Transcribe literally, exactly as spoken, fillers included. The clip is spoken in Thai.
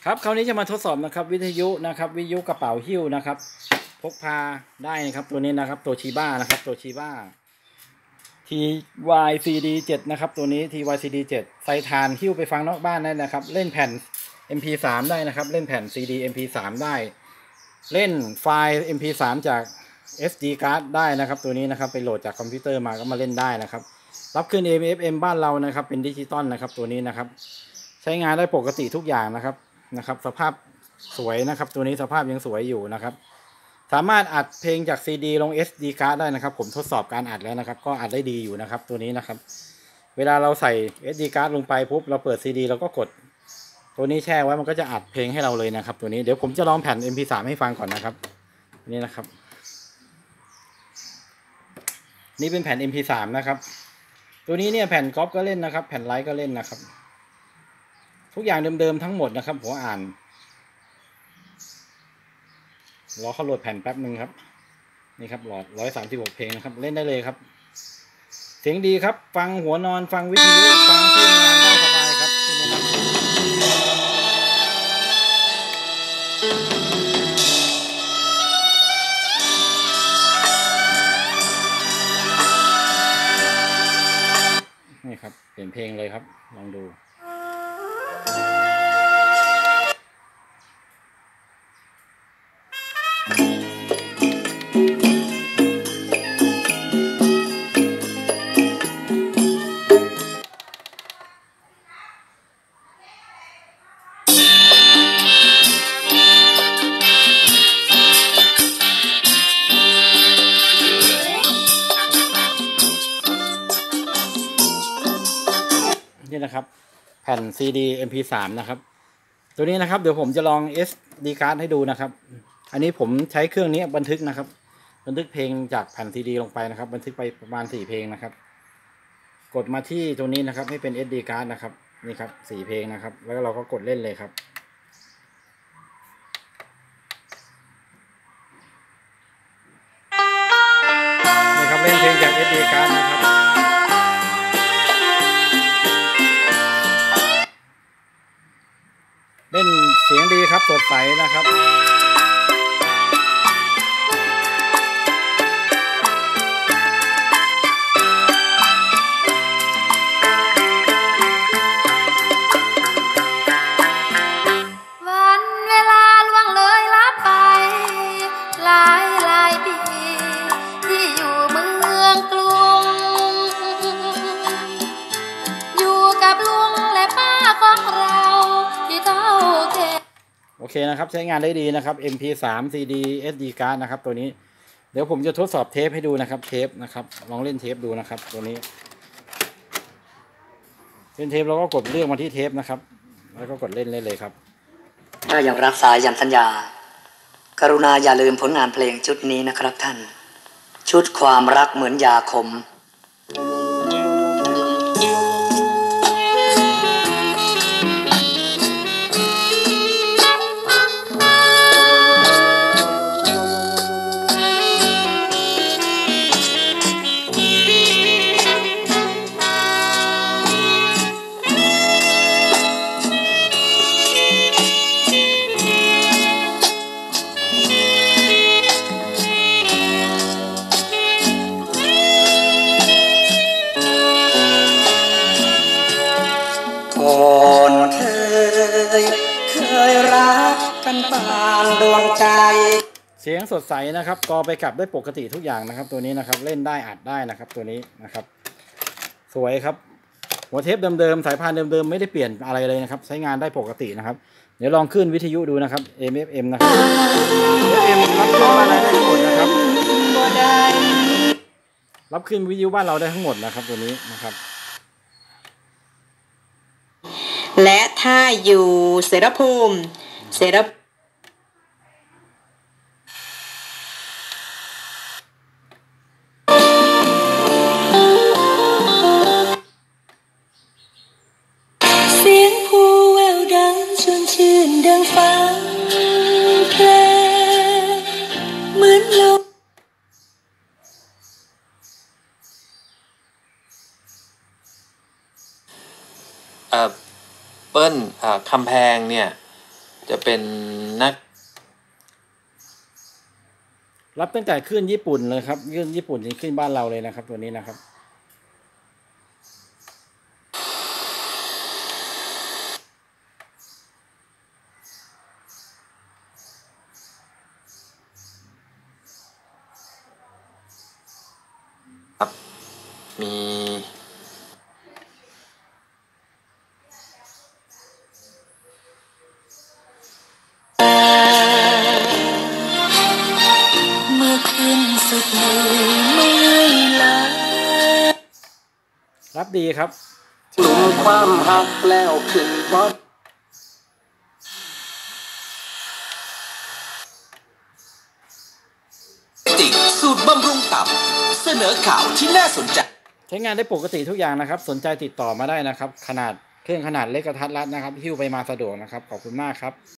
ครับคราวนี้จะมาทดสอบนะครับวิทยุนะครับวิทยุกระเป๋าหิ้วนะครับพกพาได้นะครับตัวนี้นะครับตัวชีบ้านะครับตัวชีบ้า ที วาย ซี ดี เจ็ด นะครับตัวนี้ ที วาย ซี ดี เจ็ด ใส่ฐานหิ้วไปฟังนอกบ้านได้นะครับเล่นแผ่น เอ็ม พี สาม ได้นะครับเล่นแผ่น ซี ดี เอ็ม พี สาม ได้เล่นไฟล์ เอ็ม พี สาม จาก เอส ดี card ได้นะครับตัวนี้นะครับไปโหลดจากคอมพิวเตอร์มาก็มาเล่นได้นะครับรับขึ้น เอ เอฟ เอ็ม บ้านเรานะครับเป็นดิจิตอลนะครับตัวนี้นะครับใช้งานได้ปกติทุกอย่างนะครับนะครับสภาพสวยนะครับตัวนี้สภาพยังสวยอยู่นะครับสามารถอัดเพลงจาก ซี ดี ลง เอส ดี card ได้นะครับผมทดสอบการอัดแล้วนะครับก็อัดได้ดีอยู่นะครับตัวนี้นะครับเวลาเราใส่ เอส ดี card ลงไปปุ๊บเราเปิด ซี ดี เราก็กดตัวนี้แช่ไว้มันก็จะอัดเพลงให้เราเลยนะครับตัวนี้เดี๋ยวผมจะลองแผ่น เอ็ม พี สาม ให้ฟังก่อนนะครับนี่นะครับนี่เป็นแผ่น เอ็ม พี สาม นะครับตัวนี้เนี่ยแผ่นก๊อปก็เล่นนะครับแผ่นไลท์ก็เล่นนะครับทุกอย่างเดิมๆทั้งหมดนะครับผมอ่านรอเขาโหลดแผ่นแป๊บหนึ่งครับนี่ครับโหลดร้อยสามสิบหกเพลงนะครับเล่นได้เลยครับเสียงดีครับฟังหัวนอนฟังวิทยุฟังใช้งานได้สบายครับนี่ครับเปลี่ยนเพลงเลยครับลองดูนี่นะครับแผ่น ซี ดี เอ็ม พี สาม นะครับตัวนี้นะครับเดี๋ยวผมจะลอง เอส ดี card ให้ดูนะครับอันนี้ผมใช้เครื่องนี้บันทึกนะครับบันทึกเพลงจากแผ่น ซี ดี ลงไปนะครับบันทึกไปประมาณสี่เพลงนะครับกดมาที่ตัวนี้นะครับให้เป็น เอส ดี card นะครับนี่ครับสี่เพลงนะครับแล้วเราก็กดเล่นเลยครับนี่ครับเล่นเพลงจาก เอส ดี card นะครับเล่นเสียงดีครับสดใสนะครับวันเวลาล่วงเลยลับไปหลายหลายปีที่อยู่เมืองกรุงอยู่กับลุงและป้าของเราที่เท่าแก่โอเคนะครับใช้งานได้ดีนะครับ เอ็ม พี สาม ซี ดี เอส ดี card นะครับตัวนี้เดี๋ยวผมจะทดสอบเทปให้ดูนะครับเทปนะครับลองเล่นเทปดูนะครับตัวนี้เล่นเทปเราก็กดเลือกมาที่เทปนะครับแล้วก็กดเล่นเล่นเลยครับถ้ายังรักษายันสัญญากรุณาอย่าลืมผลงานเพลงชุดนี้นะครับท่านชุดความรักเหมือนยาขมเคยเคยรักกันปานดวงใจเสียงสดใสนะครับกอไปกลับได้ปกติทุกอย่างนะครับตัวนี้นะครับเล่นได้อัดได้นะครับตัวนี้นะครับสวยครับหัวเทปเดิมๆสายพานเดิมๆไม่ได้เปลี่ยนอะไรเลยนะครับใช้งานได้ปกตินะครับเดี๋ยวลองขึ้นวิทยุดูนะครับ เอ็ม เอฟ เอ็ม นะครับ เอฟ เอ็ม รับขึ้นบ้านเราได้ทั้งหมดนะครับรับขึ้นวิทยุบ้านเราได้ทั้งหมดนะครับตัวนี้นะครับและถ้าอยู่เสรภูมิเสรเสียงผู้แววดังชวนชื่นดังฟังเพลงเหมือนลมเอ่อเปิ้ลคำแพงเนี่ยจะเป็นนักรับตั้งแต่ขึ้นญี่ปุ่นเลยครับขึ้นญี่ปุ่นถึงขึ้นบ้านเราเลยนะครับ ตัวนี้นะครับครับมีเมื่อคืนสุดเหนื่อยไม่ลารับดีครับหลุมความหักแล้วขึ้นบอดติกสูตรบำรุงตับเสนอข่าวที่น่าสนใจใช้งานได้ปกติทุกอย่างนะครับ สนใจติดต่อมาได้นะครับ ขนาดเครื่องขนาดเล็กกระทัดรัดนะครับหิ้วไปมาสะดวกนะครับขอบคุณมากครับ